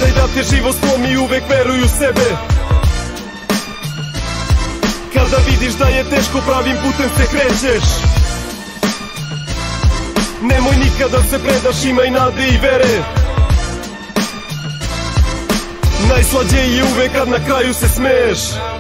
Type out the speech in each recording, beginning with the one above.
daj da te život slomi, uvek veruj u sebe. Kada vidiš da je teško, pravim putem se krećeš. Nemoj nikada se predaš, imaj nade i vere. Najslađe je uvek kad na kraju se smeješ.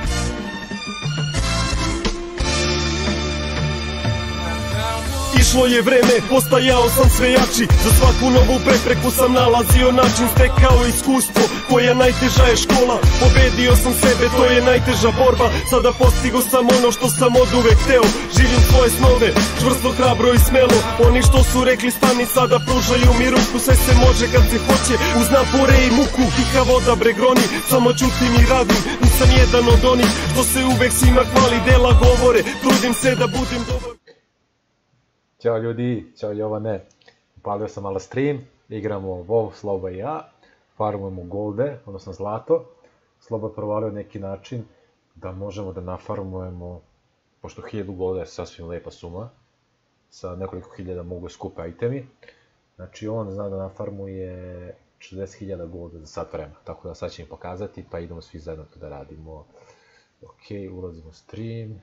Išlo je vreme, postajao sam sve jači. Za svaku novu prepreku sam nalazio način. Stekao iskustvo, koja najteža je škola. Pobedio sam sebe, to je najteža borba. Sada postigo sam ono što sam od uvek hteo. Živim svoje snove, čvrsto, hrabro i smelo. Oni što su rekli stani, sada pružaju mi ruku. Sve se može kad se hoće, uz napore i muku. Tiha voda bregroni, samo ćutim i radim. Nisam jedan od onih što se uvek svima hvali, dela govore. Trudim se da budem dobar. Ćao ljudi, ćao Jovane, upalio sam malo stream, igramo WoW, Sloba i ja, farmujemo golde, odnosno zlato. Sloba je provalio neki način da možemo da nafarmujemo, pošto 1000 golda je sasvim lepa suma, sa nekoliko hiljada mogu skupe itemi. Znači on zna da nafarmuje 60.000 golda za sat vremena, tako da sad će mi pokazati, pa idemo svi zajedno to da radimo. Ok, ulazimo u stream.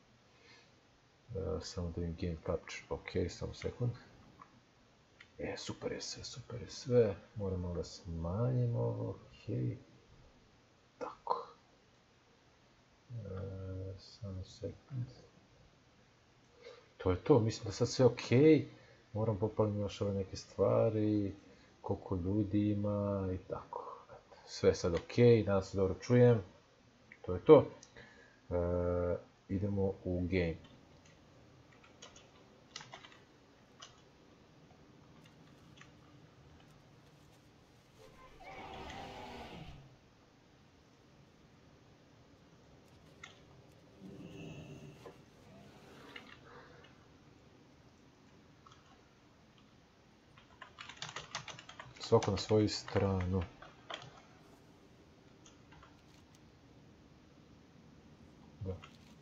Samo da im game capture, ok, samo sekund. Super je sve, super je sve. Moramo da smanjimo ovo, ok. Tako. Samo sekund. To je to, mislim da sad sve ok. Moram popaliti još ove neke stvari, koliko ljudi ima i tako. Sve je sad ok, nadam se dobro čujem. To je to. Idemo u game. Svako na svoju stranu. Da.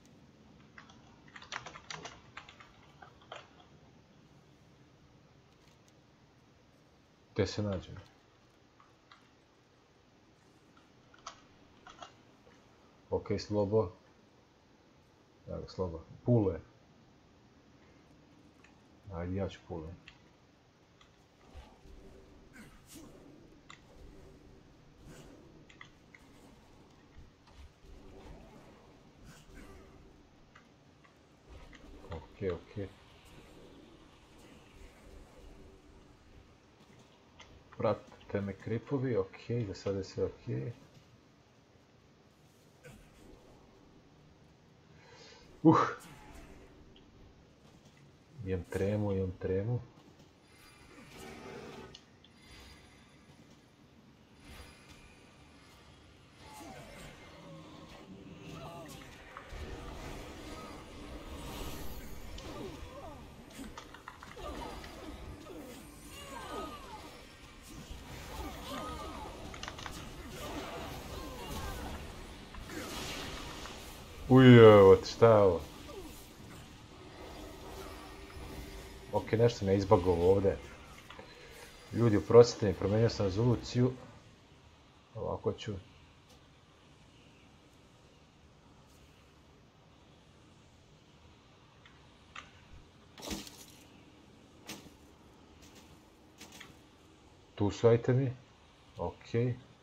Gde se nađemo? Ok, Slobo. Evo, Slobo. Pule. Ajde, ja ću Pule. Ok. Pratite me kripovi, ok, za sada je sve ok. Imam tremu. Ujevot, šta je ovo? Ok, nešto me izbagovo ovdje. Ljudi, oprostite mi, promenio sam rezoluciju. Ovako ću. Tu su itemi. Ok.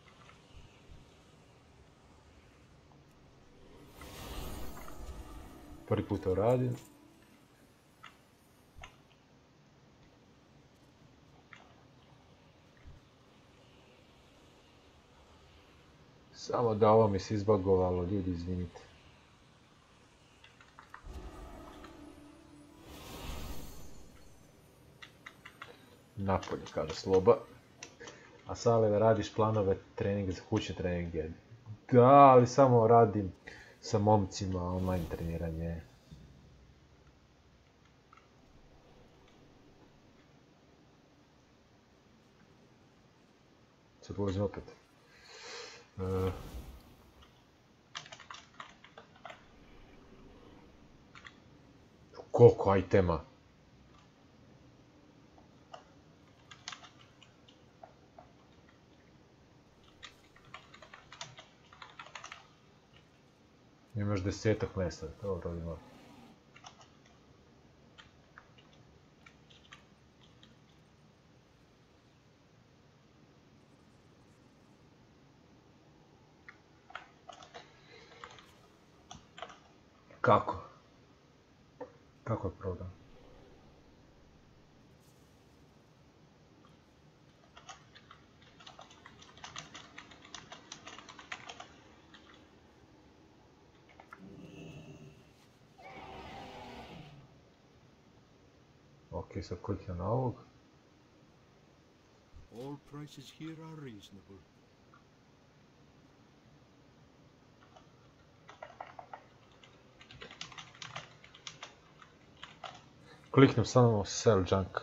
Prvi put to radim. Samo da ovo mi se izbagovalo, ljudi, izvinite. Napolje, kaže Sloba. A Sale, da radiš planove treninga za kućne treninge? Da, ali samo radim sa momcima online treniranje. Sad ulazim opet. Koliko itema? Imaš 10-ak mesta, dobro ima. Kako? Kako je program? Ok, sad kliknem na ovog. All prices here are reasonable. Kliknem samo sell junk.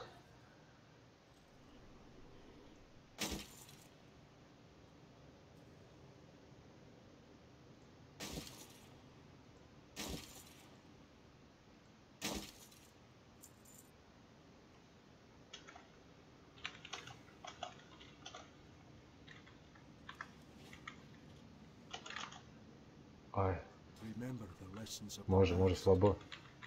Aj, Remember the lessons of the može past. slabo.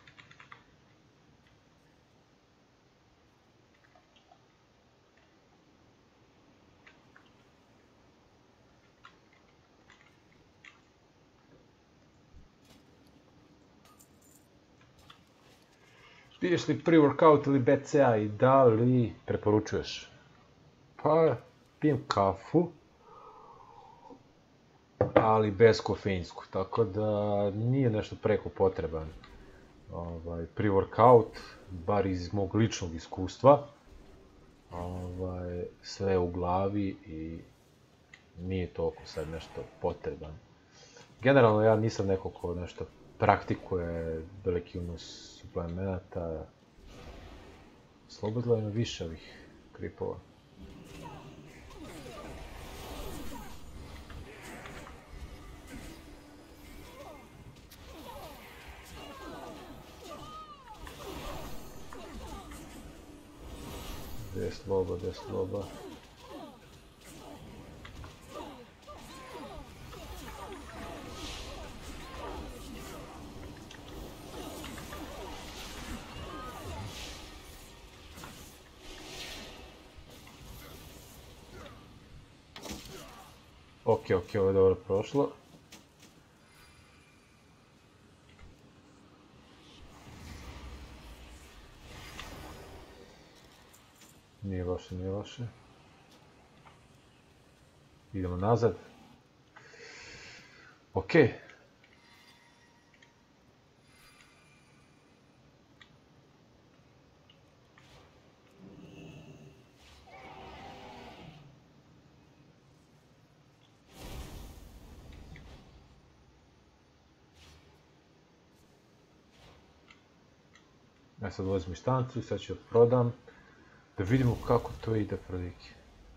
Piješ li pre-workout ili BCA i da li preporučuješ? Pa, pijem kafu, ali bez kofeinsku, tako da nije nešto preko potreban pre-workout, bar iz mog ličnog iskustva. Sve je u glavi i nije toliko sad nešto potreban. Generalno ja nisam neko ko nešto praktikuje veliki unos suplemenata. Slobodilo ima više ovih kripova. Gdje je sloba? Ok, ovo je dobro prošlo. Nije loše. Idemo nazad. Ok. Ja sad uzmem štancu i sad ću prodam. Da vidimo kako to ide prodike.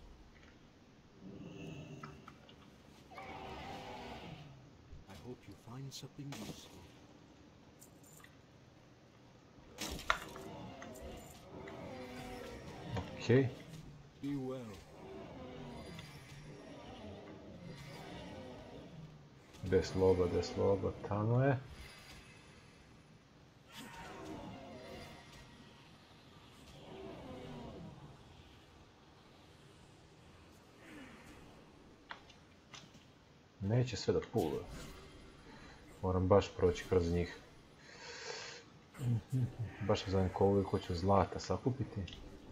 I hope you find something useful. Ok. Be well. Gdje je sloba, tamo je. Neće sve da pule. Moram baš proći kroz njih. Baš ne znam koliko ću zlata sakupiti.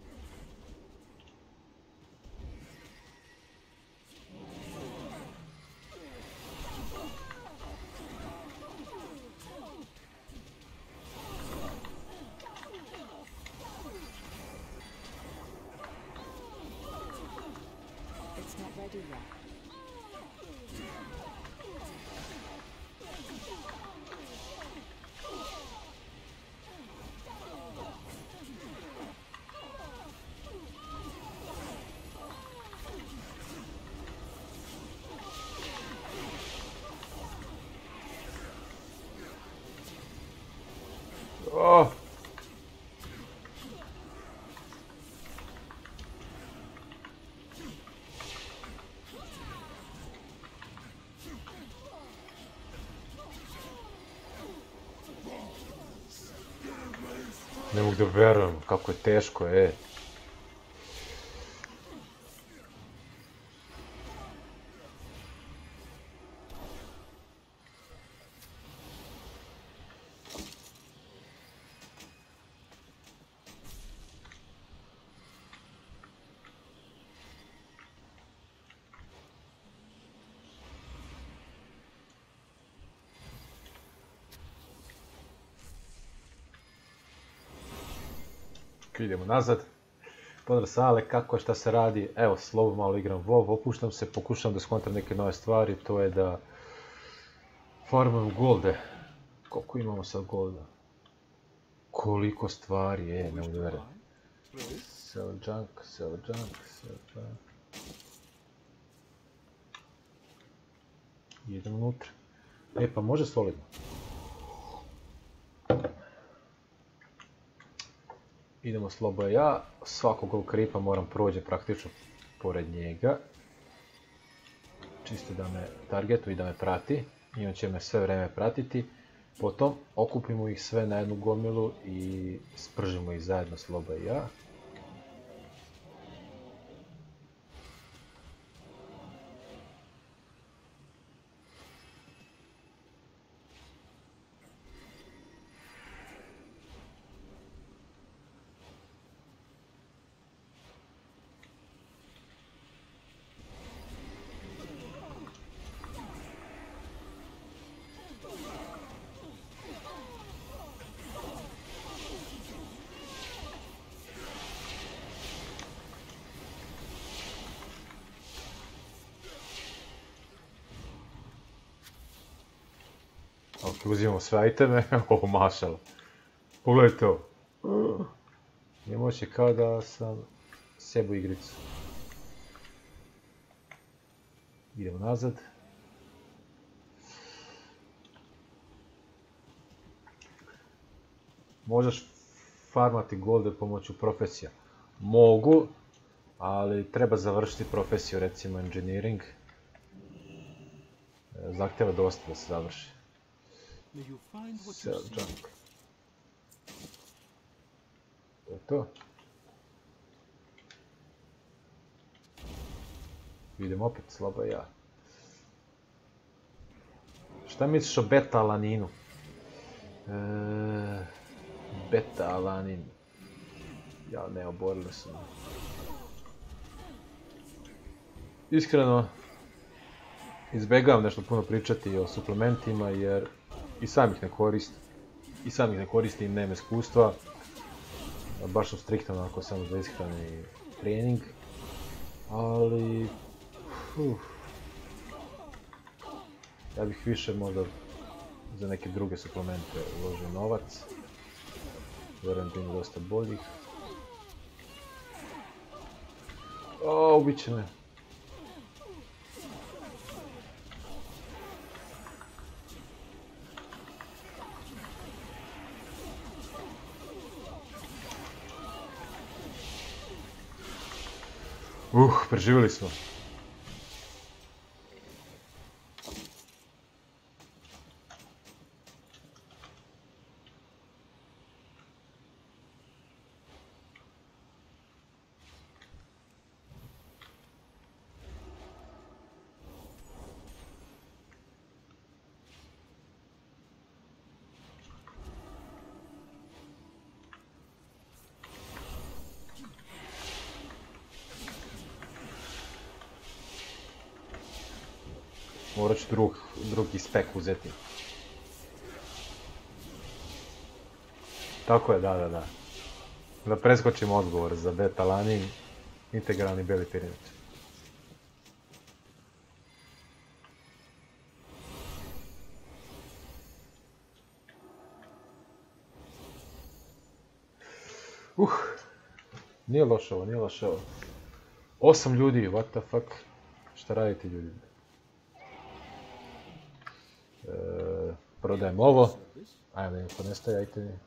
It's not ready yet. Oh! Ne mogu da verujem kako je teško, Idemo nazad. Pozdrav Sale, kako je, šta se radi? Evo, slovo malo igram WoW, opuštam se, pokušam da skontam neke nove stvari, to je da farmam golde. Koliko imamo sad golda? Koliko stvari, ne mogu da verujem. Sell junk. Idemo unutra. Pa može solidno. Idemo Slobo i ja, svakog ovog kripa moram prođe praktično pored njega. Čisto da me targetuje i da me prati. I on će me sve vreme pratiti. Potom okupimo ih sve na jednu gomilu i spržimo ih zajedno Slobo i ja. Ok, uzimamo sve iteme, ovo mašalo. Pogledajte ovo. Njemu je kao da sam sjebo igricu. Idemo nazad. Možeš farmati golde pomoću profesija. Mogu, ali treba završiti profesiju, recimo engineering. Zahtjeva dosta da se završi. Sell junk. To je to. Idem opet Slobo ja. Šta misliš o beta-alaninu? Beta-alanin. Ja ne, oborili su me. Iskreno, izbjegavam nešto puno pričati o suplementima jer i sam ih ne koristim, nemam iskustva. Baš sam striktan ako samo za ishranu i trening. Ali... ja bih više možda za neke druge suplemente uložio novac. Vjerujem da ima dosta boljih. Ubit će me. Preživjeli smo. Morat ću drugi spek uzeti. Tako je, da. Da preskočimo odgovor za beta-alanin, integralni beli pirinat. Nije loše ovo. 8 ljudi, what the fuck. Šta radite ljudi? Prodajem ovo. Ajde, da info nestaje, ajte mi.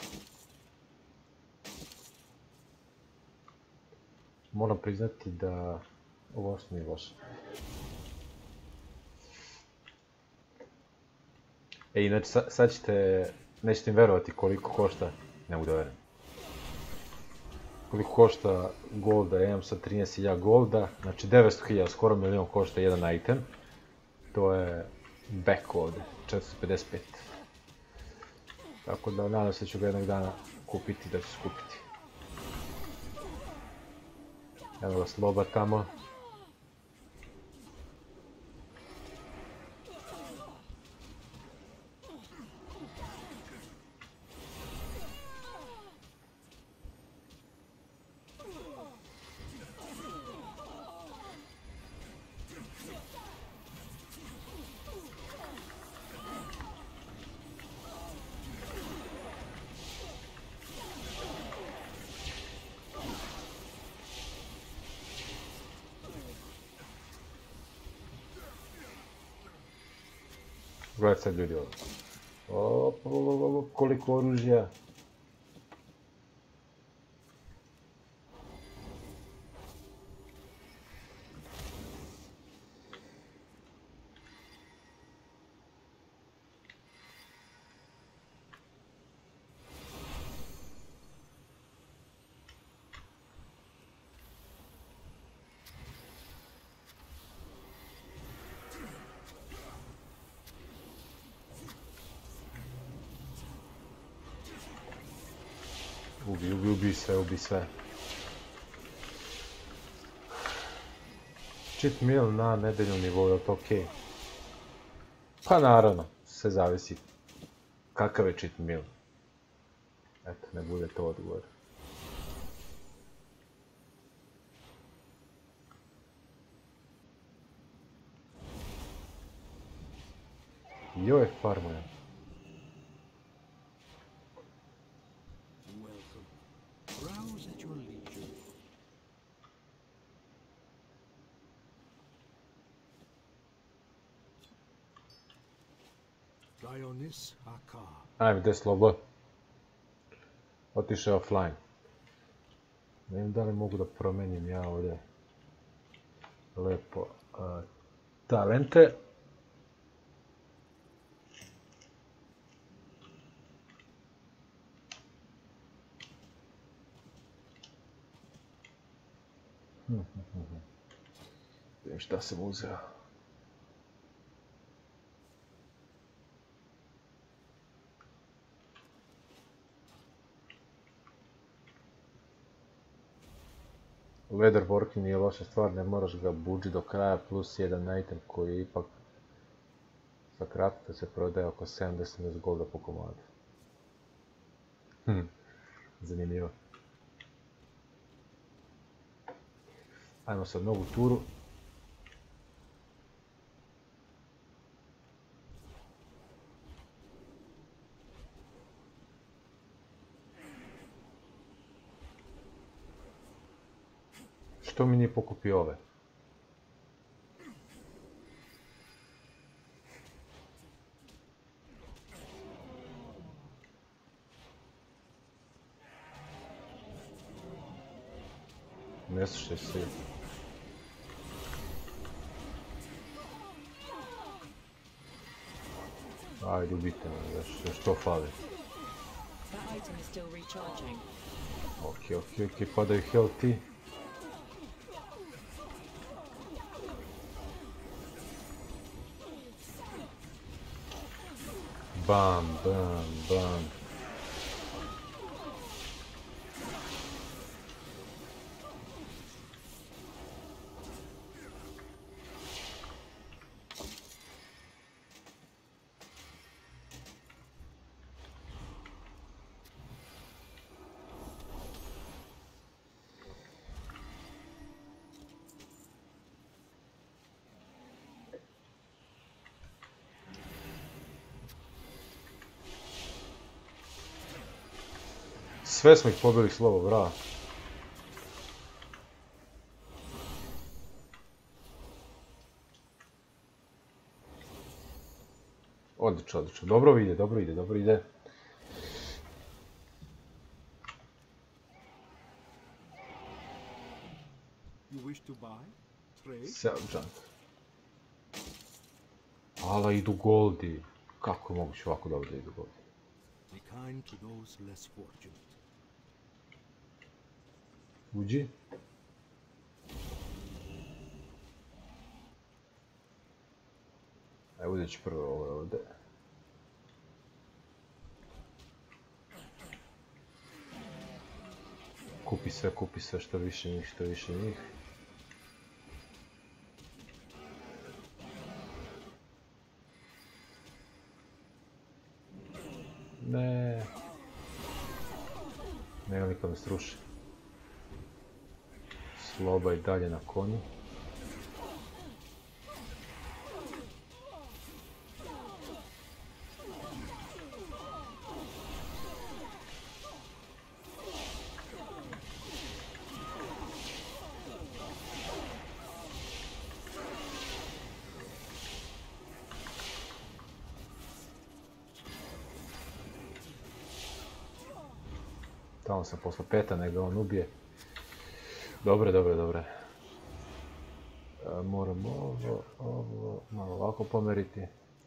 Moram priznati da ovo uopšte nije loše. Inače sad nećete im verovati koliko košta, ne mogu da verujem. koliko košta golda, ja imam sad 13.000 golda, znači 900.000, skoro milion košta jedan item. To je back ovdje, 455. Tako da nadam se da ću ga jednog dana kupiti, da ću skupiti. Evo ga Sloba tamo. Gledaj sad ljudi ovo. Koliko oružja. Ubi sve. Cheat meal na nedeljnom nivou, je li to okej? Pa naravno, sve zavisi kakav je cheat meal. Eto, ne bude to odgovor. Joj, farmujem. Browse at your leisure. Dionys Akar. Ajme, gdje Slobo? Otišao offline. Ne znam da li mogu da promenim ja ovdje. Lepo. Talente. Vidim šta sam uzeo. Leather working nije loša stvar, ne moraš ga buđi do kraja, plus jedan item koji ipak za kratko se prodaje oko 70 golda po komadu. Zanimljivo. Ajmo sad novu turu. Što mi nije pokupio ove? Ne slušaj se. Ajde, ubite me, još to fali. That item is still recharging. Ok, padaju healthy. Bam. Sve smo ih pobili Slobo, bravo. Odlično. Dobro ide. Sell junk. Ala, idu goldi. Kako je moguće ovako dobro da idu goldi? Be kind to those less fortunate. Uđi. Evo uzet ću prvo ovo ovdje. Kupi sve, što više njih. Ne. Nema niko me sruši. Sloba i dalje na konju. Tamo sam posle peta, nego on ubije. Dobre. Moram ovo, malo ovako pomeriti.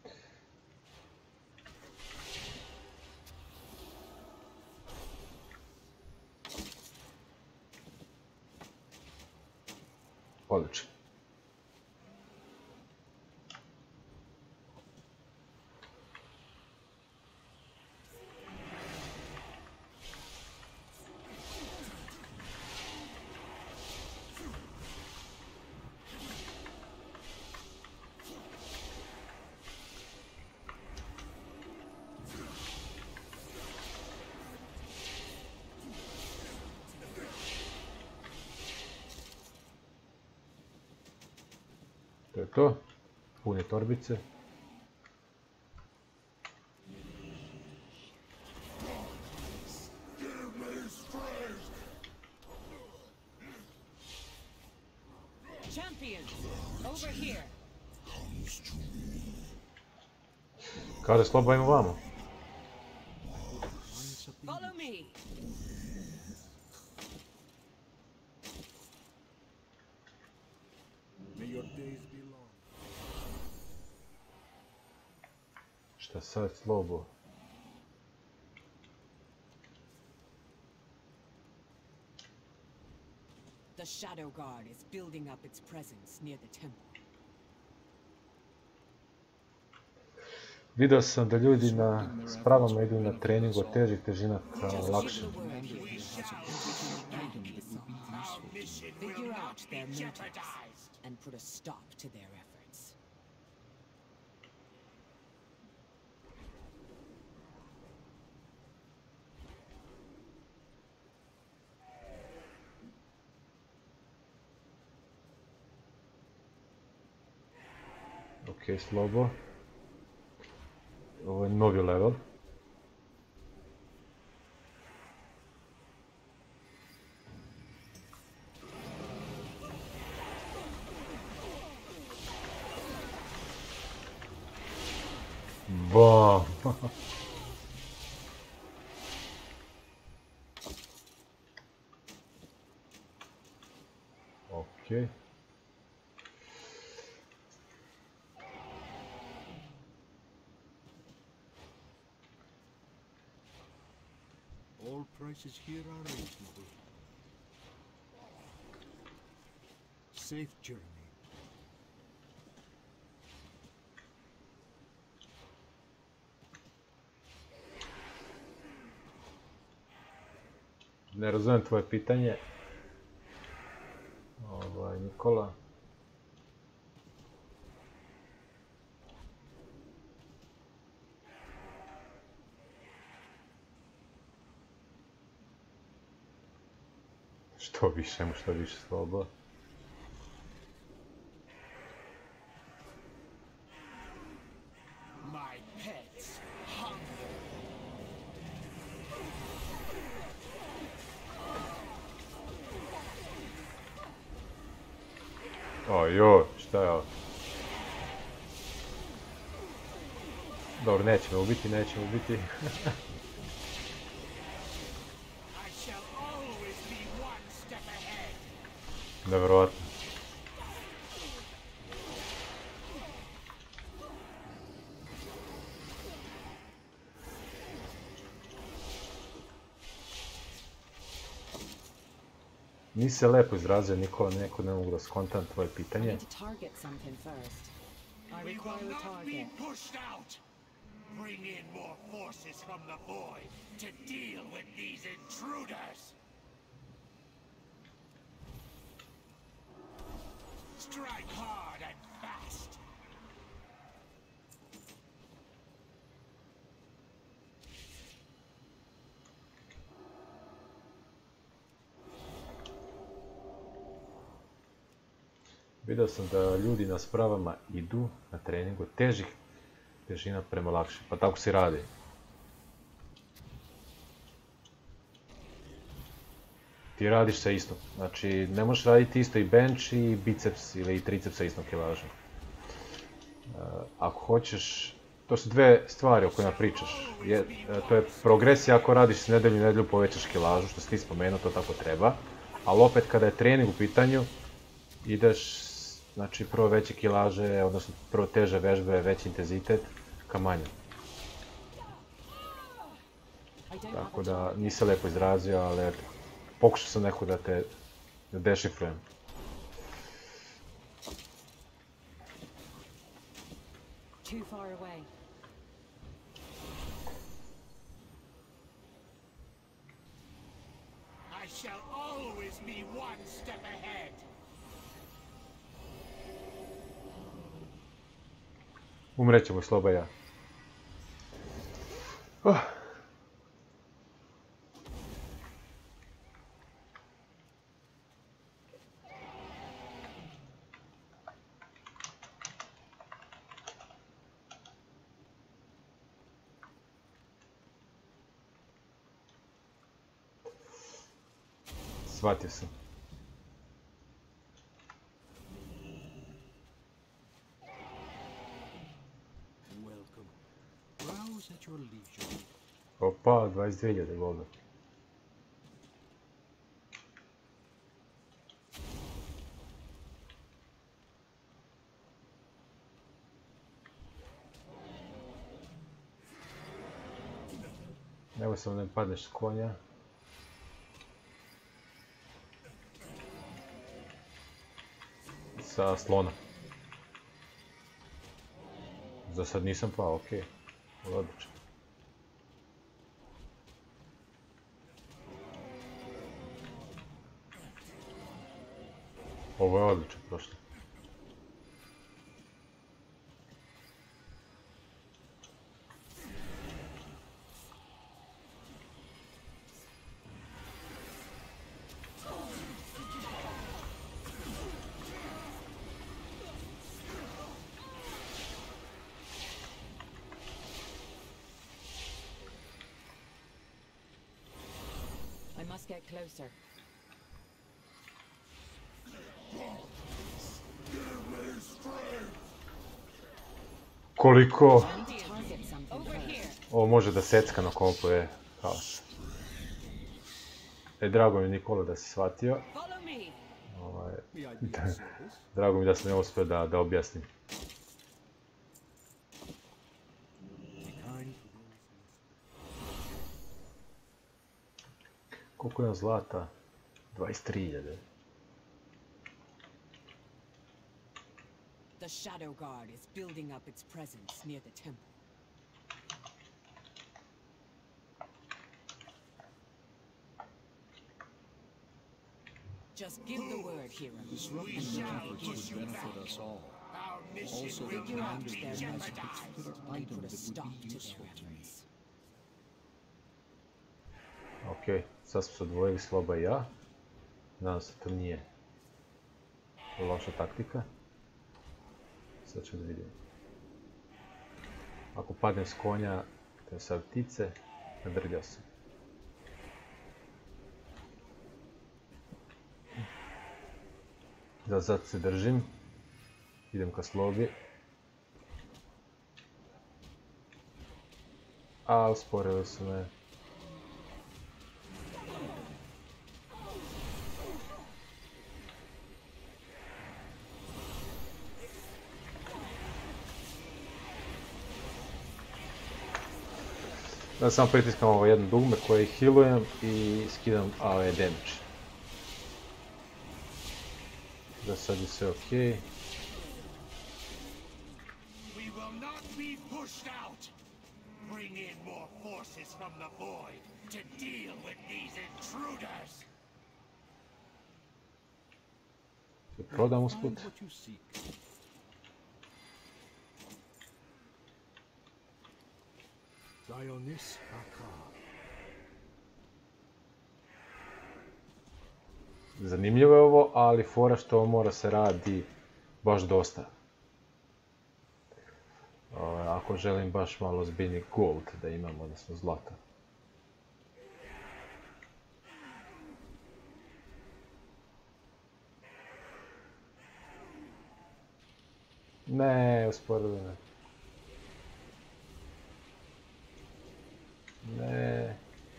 Odlično. To je to. Pune torbice. Champions, over here. Kaže Sloba ima vamo. Follow me. May your days be long. Šta sad Slobo? The Shadow Guard is building up its presence near the temple. Vidio sam da ljudi s pravama idu na trening od težih težina kao lakše. Figure out their motives and put a stop to their efforts. Ok, Slobo. Ovo je novi level. Bam! Ok. All prices here are reasonable. Safe journey. Ne razumijem tvoje pitanje. Nikola. Što više Slobo. My pets. Ojoj, šta je ovo? Dobro, nećemo ubiti. I shall always be one step ahead. Nevjerojatno. Nisi se lepo izrazio, Nikola, neko ne mogu da skontam tvoje I pitanje. need to target something first. I We require will a not be target. pushed out. Bring in more forces from the void to deal with these intruders. Strike hard and fast. Vidio sam da ljudi na spravama idu na treningu težih težina prema lakše, pa tako se radi. Ti radiš sa istom, znači ne možeš raditi isto i bench i biceps ili i triceps sa istom kilažom. Ako hoćeš, to su dve stvari o kojima pričaš. To je progresija ako radiš s nedelju povećaš kilažu, što si ti spomenuo, to tako treba. Ali opet kada je trening u pitanju, ideš, znači prvo veće kilaže, odnosno prvo teže vežbe, veći intenzitet, ka manje. Tako da nisam lepo izrazio, ali eto, pokušao sam neko da te dešifrujem. Too far away. I shall always be one step ahead. Umrećemo Sloba i ja. Shvatio sam. Welcome. Browse at your leisure. Opa, 22.000 golda. Evo samo da mi padneš s konja. Sa slona. Za sad nisam pao, okej. Odlično. Ovo je odlično prošlo. I must get closer. Koliko I need to target something first. ovo može da secka na kompu je haos. Drago mi Nikola da si shvatio. Follow me. The idea is service. Drago mi da sam ja uspio da objasnim. Be kind to those Koliko je zlata? 23.000. The Shadow Guard is building up its presence near the temple. Just give the word, hero. disrupting their efforts would benefit us all. Our mission Also, will they not commanded be their magic jeopardized. particular I item put a that would stop be to useful their to me. efforts. Ok, sad smo se odvojili Sloba i ja. Nadam se to nije loša taktika. Sad ćemo da vidimo. Ako padnem s konja, to je sad ptice, nadrljao sam. Da sad se držim. Idem ka Slobi. A, usporili su me. Da samo pritiskam ovo jedno dugme koje healujem i skidam AOE damage. sad je sve okej. We will not be pushed out. Bring in more forces from the void to deal with these intruders. Prodam usput. Find what you seek. Dionys Hakar. Zanimljivo je ovo, ali fora što ovo mora se radi baš dosta. Ako želim baš malo zbiljni gold da imam, odnosno zlata. Ne, usporili me. Ne.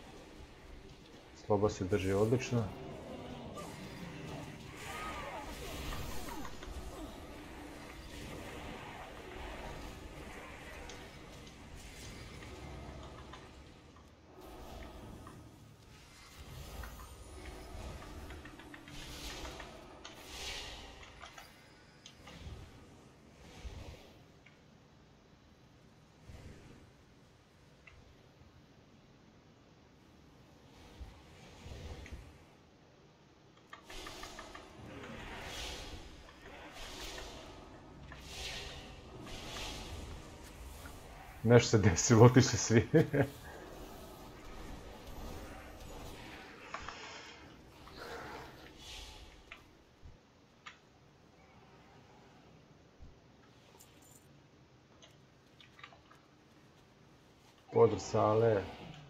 Sloba se drži odlično. Nešto se desilo, otišli svi. Podrsale.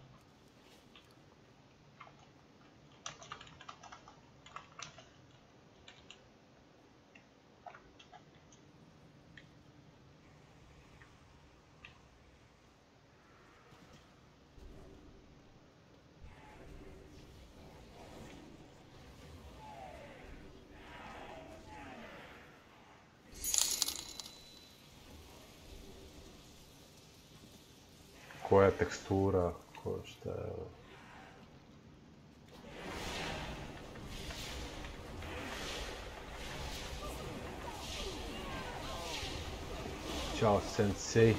Koja tekstura, šta je ovo? Ćao, sensei.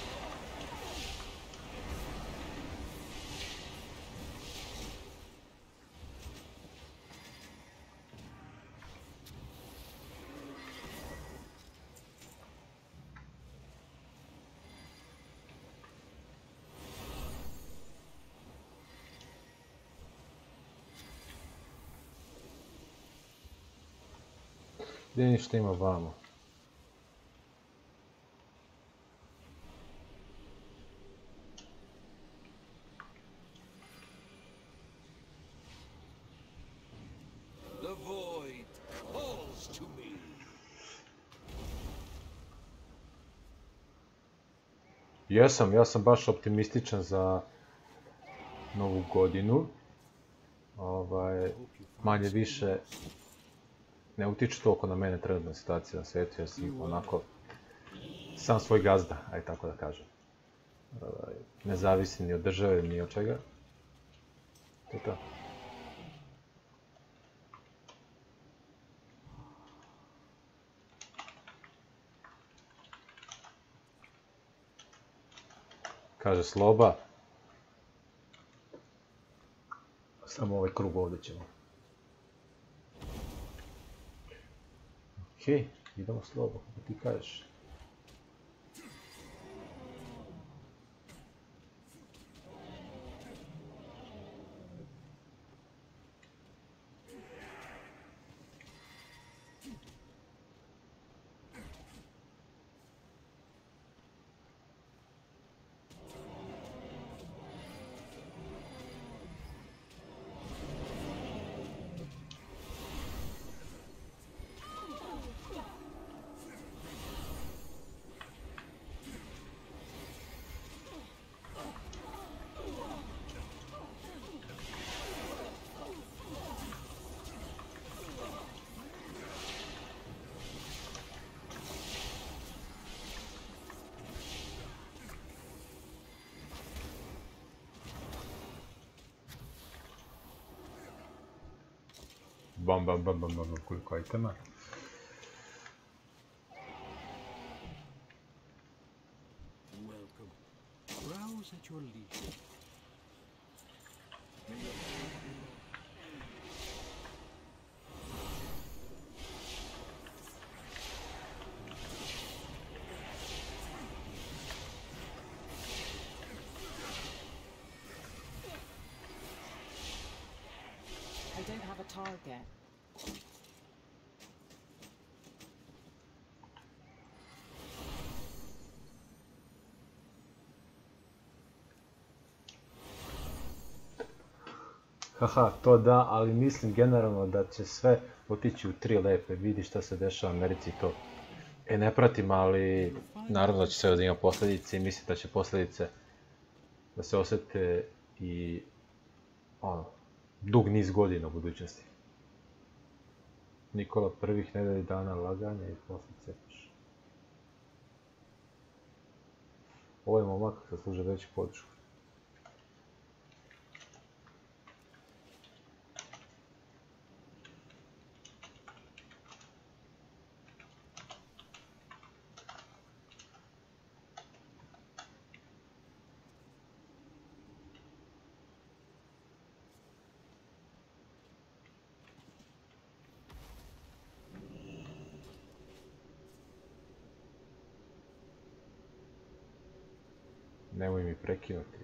Gdje ništa ima vamo? The void calls to me. Ja sam baš optimističan za novu godinu. Manje više ne utiče toliko na mene trenutna situacija na svijetu, jer sam onako sam svoj gazda, aj tako da kažem. Ne zavisi ni od države, ni od čega. To je to. Kaže Sloba. Samo ovaj krug ovdje ćemo. Okej, idemo Slobo, kako ti kažeš. Bam, koliko itema. Use at your leisure. I don't have a target. Haha, to da, ali mislim generalno da će sve otići u 3 lepe, vidi šta se dešava u Americi to. Ne pratim, ali naravno da će sve da ima posljedice i mislim da će posljedice da se osjete i dug niz godina u budućnosti. Nikola, prvih nedelju dana laganja i posle cepaš. Ovo je momak zasluže veću podršku. Nemoj mi prekinuti.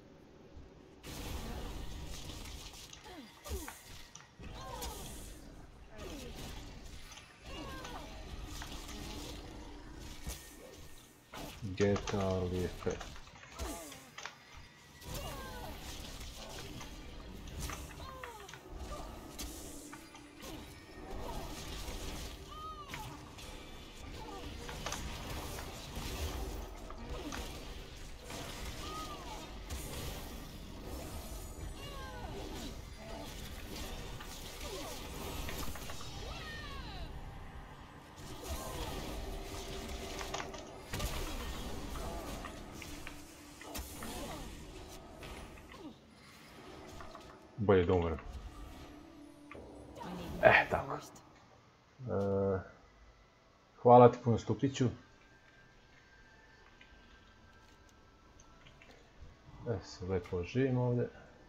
GTA lijepe. Bolje da umrem. Tako. Hvala ti puno, Stupiću. Se lepo živim ovdje.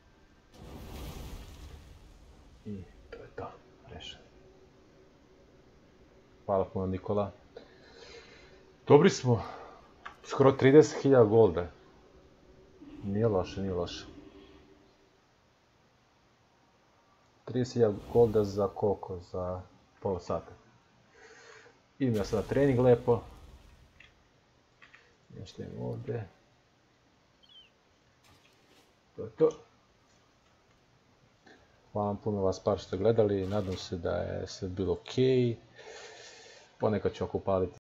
I to je to. Rešeno. Hvala puno, Nikola. Dobri smo. Skoro 30.000 golda. Nije loše, nije loše. 30.000 golda za koliko? Za pola sata. Idem ja sad na trening lepo. Nešto imam ovdje. To je to. Hvala vam puno vas par što ste gledali. Nadam se da je sve bilo ok. Ponekad ću ako upaliti